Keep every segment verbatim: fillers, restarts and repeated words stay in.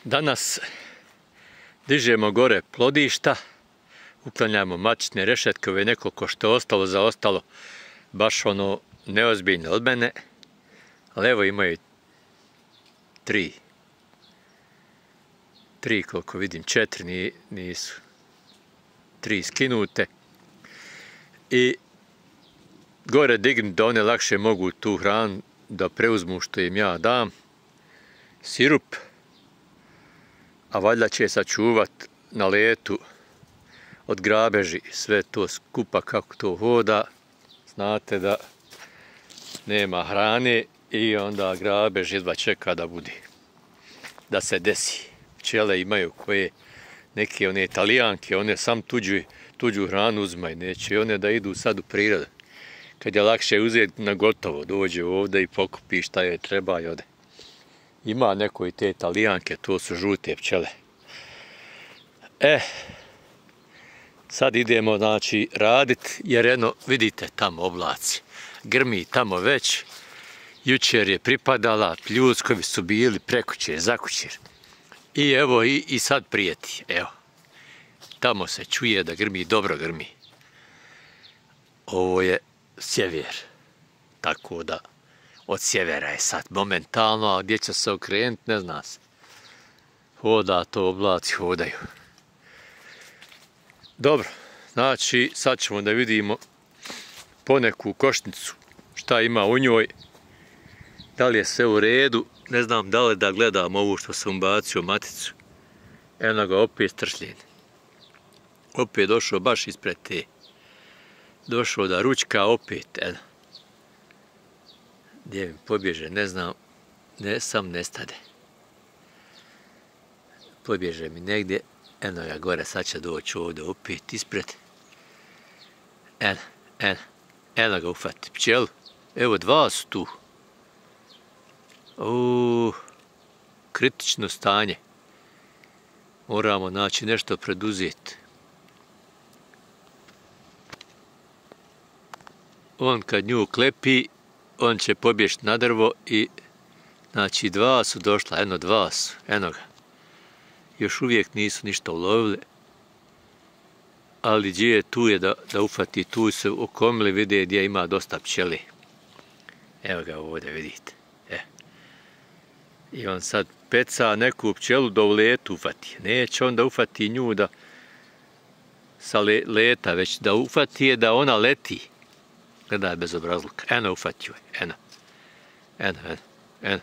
Danas dižemo gore plodišta, uklanjamo matične rešetke, ove nekoliko što je ostalo zaostalo, baš ono neozbiljno od mene, ali evo imaju tri. Tri koliko vidim, četiri nisu. Tri skinute. I gore dignem da one lakše mogu tu hranu da preuzmu što im ja dam. Sirup, a valjda će sačuvat na letu od grabeži sve to skupa kako to hoda. Znate da nema hrane i onda grabež jedva čeka da bude, da se desi. Pčele imaju koje neke one Italijanke, one sam tuđu, tuđu hranu uzmaju, neće one da idu sad u prirodu. Kad je lakše uzeti na gotovo, dođe ovdje i pokupi šta joj treba i ode. Ima neko i te Italijanke, to su žute pčele. E, sad idemo znači radit, jer eno, vidite tamo oblaci, grmi tamo već. Jučer je pripadala, pljuskovi su bili prekućer, zakućer. I evo i, i sad prijeti, evo. Tamo se čuje da grmi, dobro grmi. Ovo je sjever, tako da od sjevera je sad momentalno, a gdje će se okrenuti ne zna se. Hoda to, oblaci hodaju. Dobro, znači sad ćemo da vidimo poneku košnicu, šta ima u njoj, da li je sve u redu, ne znam da li da gledam ovu što sam bacio maticu. Eno ga opet stršljen. Opet došao baš ispred te. Došao da ručka opet, eno. Gdje mi pobježe, ne znam, ne, sam nestade. Pobježe mi negdje, eno ga gore, sad će doći ovdje opet ispred. Eno, eno, eno ga ufati pčelu. Evo dva su tu. Uuu, kritično stanje. Moramo naći nešto preduzeti. On kad nju klepi, on će pobjeći na drvo i znači dva su došla, eno dva su, eno ga. Još uvijek nisu ništa ulovili, ali gdje je tu je da, da ufati, tu se okomili, vide gdje ima dosta pčeli. Evo ga ovdje vidite. E. I on sad peca neku pčelu da u letu ufati. Neće on da ufati nju da sa le, leta, već da ufati je da ona leti. Gledaj bez obrazluka. Eno ufati joj. Eno. Eno, eno, eno.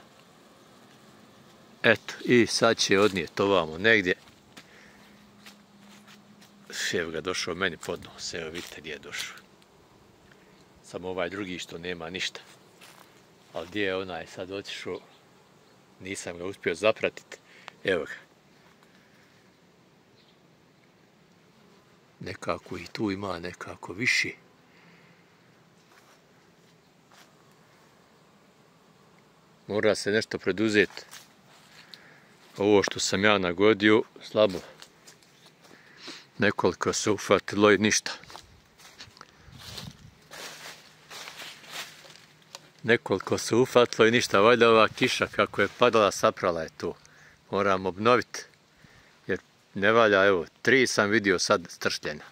Eto, i sad će odnijeti ovamo negdje. Evo ga došao meni pod nos. Evo vidite gdje je došao. Samo ovaj drugi što nema ništa. Ali gdje je onaj sad otišao? Nisam ga uspio zapratiti. Evo ga. Nekako i tu ima nekako više. Mora se nešto preduzeti. Ovo što sam ja nagodio, slabo. Nekoliko se ufatilo i ništa. Nekoliko se ufatilo i ništa. Valjda ova kiša kako je padala, saprala je to. Moram obnoviti. Jer ne valja, evo, tri sam vidio sad stršljena.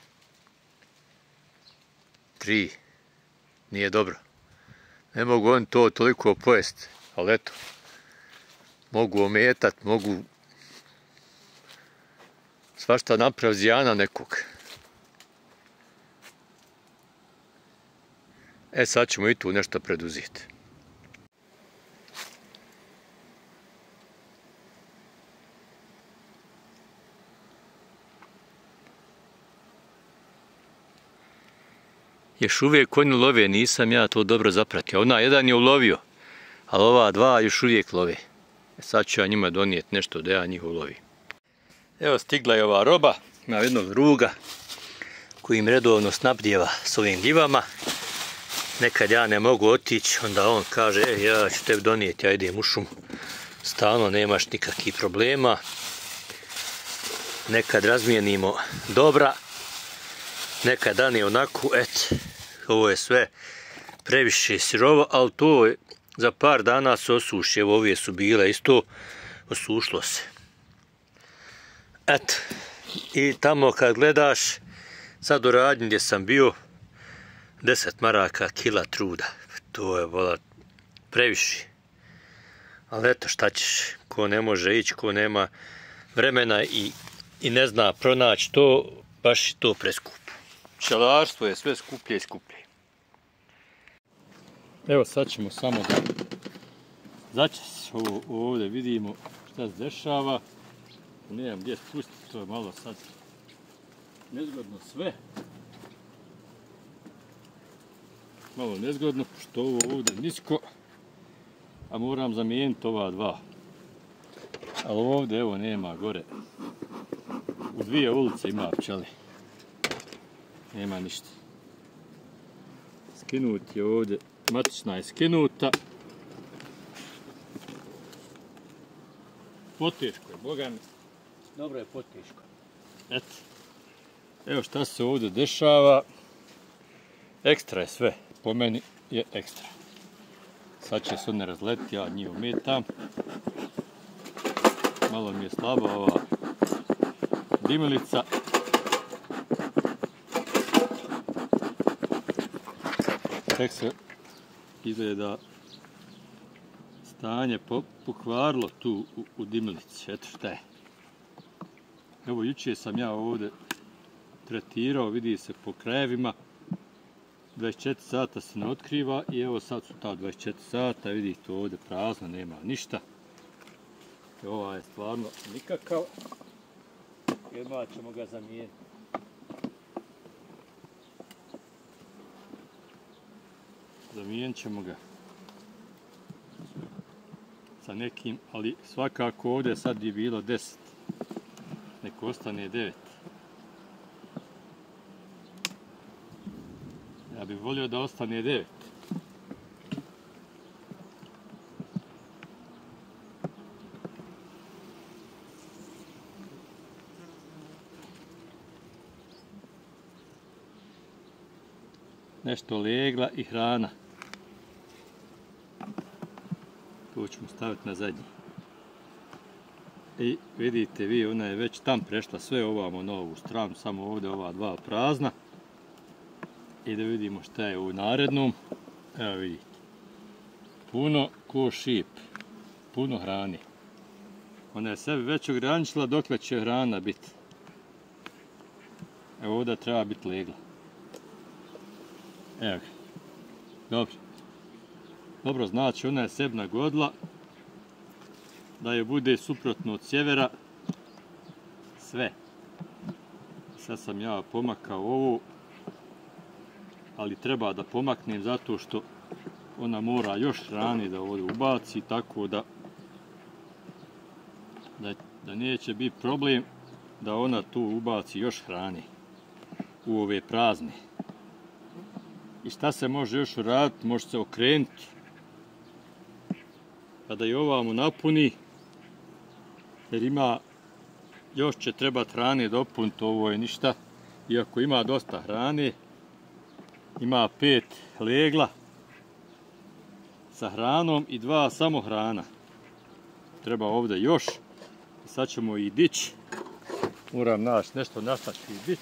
Tri. Nije dobro. Ne mogu on to toliko pojesti. Ali eto, mogu ometat, mogu svašta napraviti zijana nekog. E sad ćemo i tu nešto preduzeti. Još uvijek oni love, nisam ja to dobro zapratio. Ona jedan je ulovio, ali ova dva još uvijek love. Sad ću ja njima donijeti nešto da ja njih ulovim. Evo stigla je ova roba, ima jednog druga koji im redovno snabdijeva s ovim njivama. Nekad ja ne mogu otići, onda on kaže, e, ja ću tebi donijeti, ja idem u šumu. Stalno nemaš nikakvih problema. Nekad razmijenimo dobra, nekad dan je onako, et, ovo je sve previše sirovo, ali to je za par dana se osuši. Evo ove su bile isto, osušlo se. Eto, i tamo kad gledaš, sad u radnji gdje sam bio, deset maraka kila truda. To je vola previše. Ali eto, šta ćeš, ko ne može ići, ko nema vremena i, i ne zna pronaći to, baš to preskupo. Pčelarstvo je sve skuplje i skuplje. Evo sad ćemo samo da začas ovo ovdje vidimo šta se dešava. Nemam gdje spustiti, to je malo sad nezgodno sve. Malo nezgodno, pošto ovo ovdje nisko, a moram zamijeniti ova dva. Ali ovdje evo nema gore. U dvije ulice ima pčeli. Nema ništa. Skinut je ovdje, matična je skinuta. Poteško je, boga mi. Dobro je poteško. Eto. Evo šta se ovdje dešava. Ekstra je sve. Po meni je ekstra. Sad će se ne razleti, ja njih ometam. Malo mi je slaba ova dimilica. Tek se izgleda stanje pokvarilo tu u, u dimilici. Eto šta je. Evo jučer sam ja ovdje tretirao, vidi se po krajevima. dvadeset četiri sata se ne otkriva i evo sad su ta dvadeset četiri sata, vidite ovdje prazno, nema ništa. I ova je stvarno nikakav. Jedva ćemo ga zamijeniti. Zamijenit ćemo ga sa nekim, ali svakako ovdje sad je bilo deset. Neko ostane devet. Ja bih volio da ostane devet. Nešto legla i hrana. To ćemo staviti na zadnji. I vidite vi, ona je već tam prešla sve ovamo na ovu stranu, samo ovdje ova dva prazna. I da vidimo šta je u narednom. Evo vidite. Puno ko šip. Puno hrane. Ona je sebi već ograničila dokle će hrana biti. Evo ovdje treba biti legla. Evo ga. Dobro. Dobro, znači ona je sebi nagodila da je bude suprotno od sjevera sve. Sad sam ja pomakao ovu, ali treba da pomaknem zato što ona mora još hrane da ovdje ubaci, tako da, da, da neće biti problem da ona tu ubaci još hrane u ove prazne. I šta se može još uraditi? Može se okrenuti kada i ovamo napuni, jer ima, još će trebati hrane dopuniti, ovo je ništa, iako ima dosta hrane. Ima pet legla sa hranom i dva samo hrana. Treba ovdje još. Sad ćemo i dići. Moram naći nešto na šta ću i dići.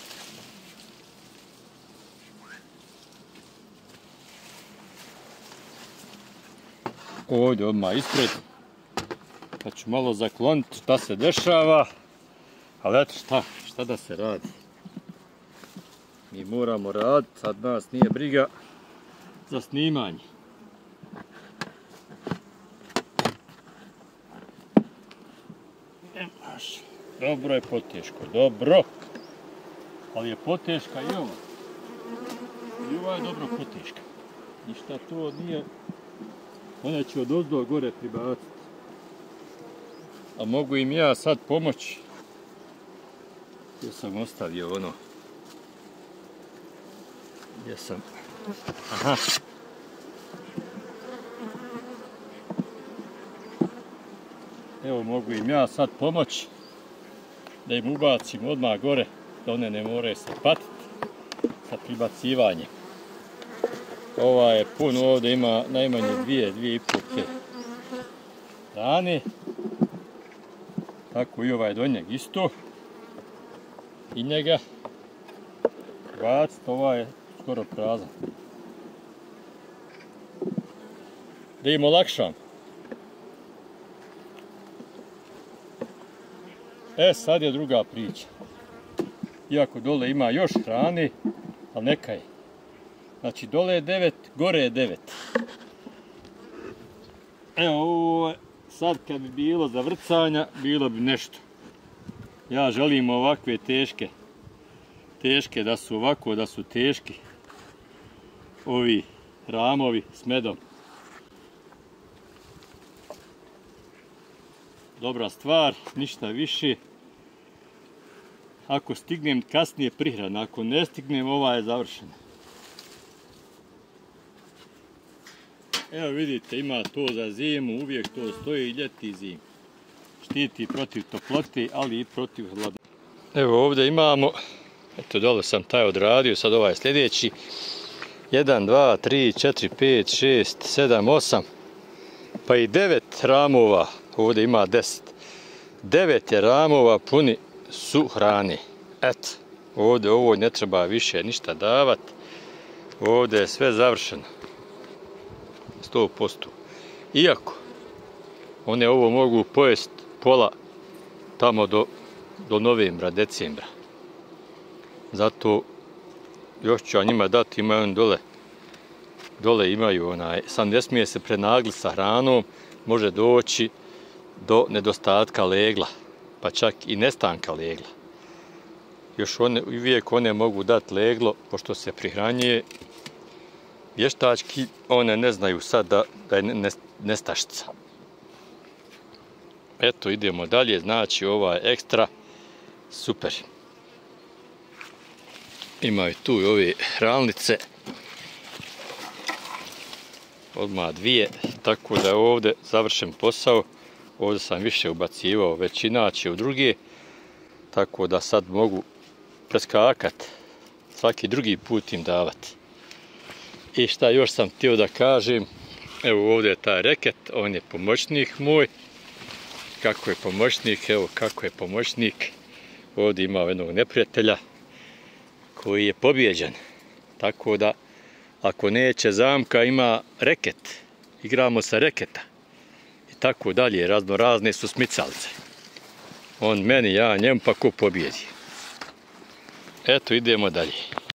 Ovdje odmah ispred. Pa ću malo zakloniti šta se dešava. Ali eto šta, šta da se radi. Mi moramo raditi, sad nas nije briga za snimanje. Dobro je poteško, dobro. Ali je poteška i ova. I ova je dobro poteška. Ništa to nije. Ona će od ozdo gore pribaciti. A mogu im ja sad pomoći. Gdje sam ostavio ono. Gdje sam? Aha. Evo mogu im ja sad pomoći. Da im ubacim odmah gore. Da one ne moraju se patiti sa pribacivanjem. Ova je pun, ovdje ima najmanje dvije, dvije i pol ke hrane. Tako i ovaj donjeg isto. I njega baciti, ovaj je skoro prazan. Da im olakšam. E, sad je druga priča. Iako dole ima još hrane, ali neka je. Znači, dole je devet, gore je devet. Evo, ovo sad kad bi bilo za vrcanja, bilo bi nešto. Ja želim ovakve teške. Teške, da su ovako, da su teški. Ovi ramovi s medom. Dobra stvar, ništa više. Ako stignem kasnije prihrana, ako ne stignem, ova je završena. Evo vidite, ima to za zimu, uvijek to stoji, ljeti i zim. Štiti protiv toplote, ali i protiv hladnoće. Evo ovdje imamo, eto dole sam taj odradio, sad ovaj sljedeći. jedan, dva, tri, četiri, pet, šest, sedam, osam, pa i devet ramova, ovdje ima deset. devet je ramova puni su hrane. Eto, ovdje ovo ne treba više ništa davati. Ovdje je sve završeno. sto posto. Iako, one ovo mogu pojesti pola tamo do, do novembra, decembra. Zato još ću ja njima dati, imaju on dole. Dole imaju onaj, sam ne smije se prenagli sa hranom, može doći do nedostatka legla, pa čak i nestanka legla. Još one, uvijek one mogu dati leglo, pošto se prihranjuje. Vještački one ne znaju sad da, da je nestašica. Eto, idemo dalje, znači ova je ekstra, super. Imaju tu i ove hranlice. Odmah dvije, tako da je ovdje završen posao. Ovdje sam više ubacivao već inače u druge, tako da sad mogu preskakat, svaki drugi put im davati. I šta još sam htio da kažem, evo ovdje je taj reket, on je pomoćnik moj. Kako je pomoćnik, evo kako je pomoćnik. Ovdje ima jednog neprijatelja koji je pobjeđen. Tako da, ako neće zamka, ima reket. Igramo sa reketa. I tako dalje, razno razne su smicalce. On meni, ja njemu, pa ko pobjedi. Eto, idemo dalje.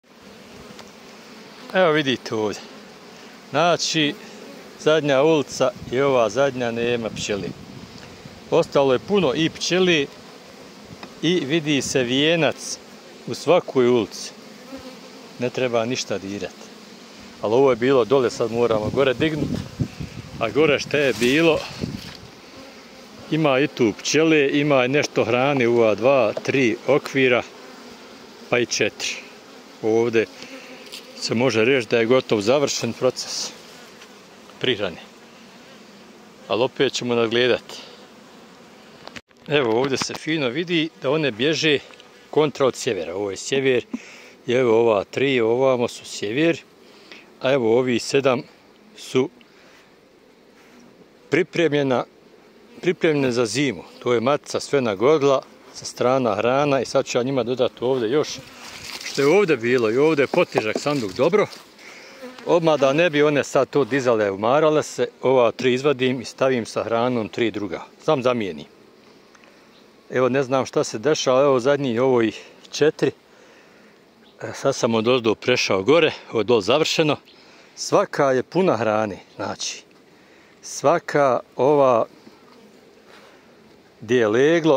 Evo vidite ovdje. Znači, zadnja ulica i ova zadnja nema pčeli. Ostalo je puno i pčeli i vidi se vijenac u svakoj ulici. Ne treba ništa dirati. Ali ovo je bilo dole, sad moramo gore dignuti. A gore što je bilo, ima i tu pčele, ima i nešto hrane u ova dva, tri okvira, pa i četiri. Ovdje se može reći da je gotov završen proces prihrane. Ali opet ćemo nadgledati. Evo ovdje se fino vidi da one bježe kontra od sjevera. Ovo je sjever i evo ova tri ovamo su sjever, a evo ovi sedam su pripremljena, pripremljene za zimu. To je matica sve nagodila, sa strana hrana i sad ću ja njima dodati ovdje još što je ovdje bilo i ovdje je potežak sanduk dobro. Odmah da ne bi one sad to dizale, umarale se, ova tri izvadim i stavim sa hranom tri druga. Sam zamijenim. Evo ne znam šta se dešava, evo zadnji ovo i četiri. Sad sam od ozdo prešao gore, ovo dol završeno. Svaka je puna hrane, znači. Svaka ova gdje je leglo,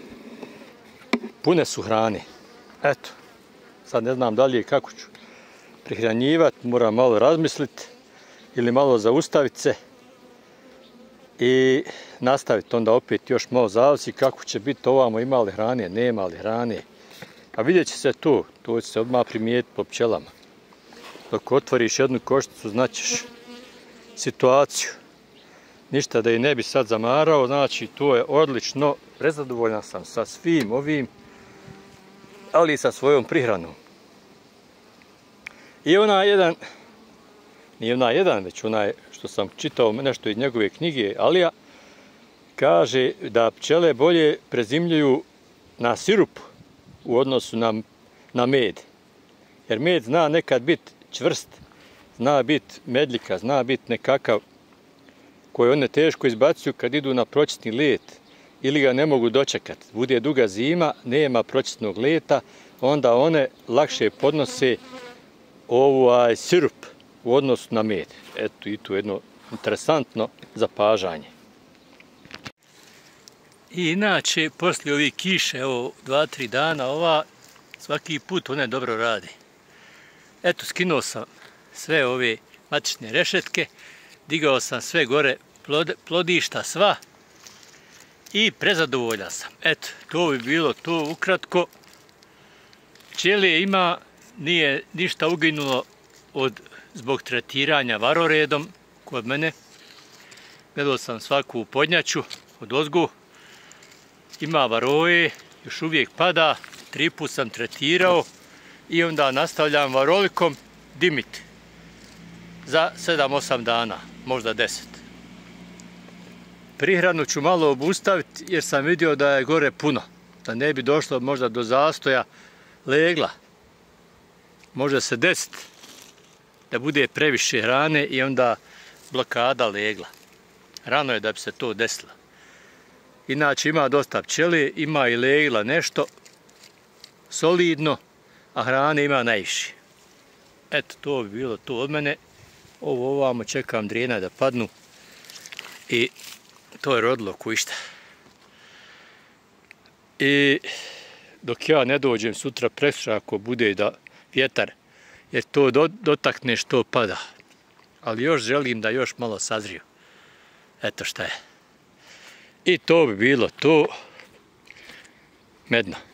pune su hrane. Eto, sad ne znam dalje kako ću prihranjivati, moram malo razmisliti ili malo zaustaviti se i nastaviti onda opet još malo zavisi kako će biti ovamo, ima li hrane, nema li hrane. A vidjet će se tu, to će se odmah primijetiti po pčelama. Dok otvoriš jednu košticu, značiš situaciju. Ništa da i ne bi sad zamarao, znači to je odlično, prezadovoljan sam sa svim ovim, ali i sa svojom prihranom. I onaj jedan, nije onaj jedan, već onaj što sam čitao nešto iz njegove knjige, Alija, kaže da pčele bolje prezimljuju na sirup u odnosu na, na med. Jer med zna nekad biti čvrst, zna biti medljika, zna biti nekakav koji one teško izbacuju kad idu na pročisni let ili ga ne mogu dočekati. Bude duga zima, nema pročisnog leta, onda one lakše podnose ovaj sirup u odnosu na med. Eto i tu jedno interesantno zapažanje. I inače, poslije ovih kiše, evo, dva, tri dana, ova, svaki put one dobro radi. Eto, skinuo sam sve ove matične rešetke, digao sam sve gore plod, plodišta, sva, i prezadovoljan sam. Eto, to bi bilo to ukratko. Pčele ima, nije ništa uginulo od, zbog tretiranja varoredom kod mene. Gledao sam svaku podnjaču od ozgu. Ima varoje, još uvijek pada, tri put sam tretirao i onda nastavljam varolikom dimiti za sedam osam dana, možda deset. Prihranu ću malo obustaviti jer sam vidio da je gore puno, da ne bi došlo možda do zastoja legla. Može se desiti da bude previše hrane i onda blokada legla. Rano je da bi se to desilo. Inače ima dosta pčele, ima i legla nešto solidno, a hrane ima najviše. Eto, to bi bilo to od mene. Ovo ovamo čekam drijena da padnu i to je rodilo kujišta. I dok ja ne dođem sutra preksutra, ako bude da vjetar, jer to dotakne što pada. Ali još želim da još malo sazriju. Eto šta je. I to bi bilo to medno.